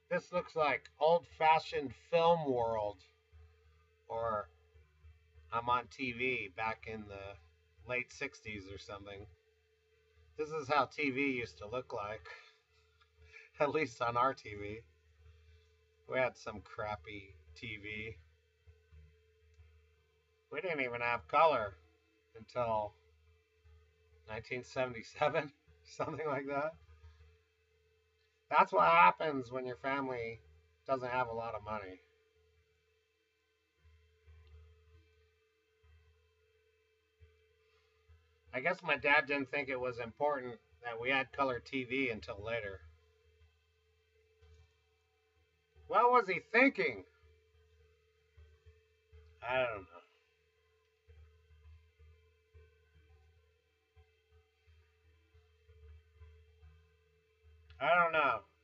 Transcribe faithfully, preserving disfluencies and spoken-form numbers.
This looks like old-fashioned film world, or I'm on T V back in the late sixties or something. This is how T V used to look like, at least on our T V. We had some crappy T V. We didn't even have color until nineteen seventy-seven, something like that. That's what happens when your family doesn't have a lot of money. I guess my dad didn't think it was important that we had color T V until later. What was he thinking? I don't know. I don't know.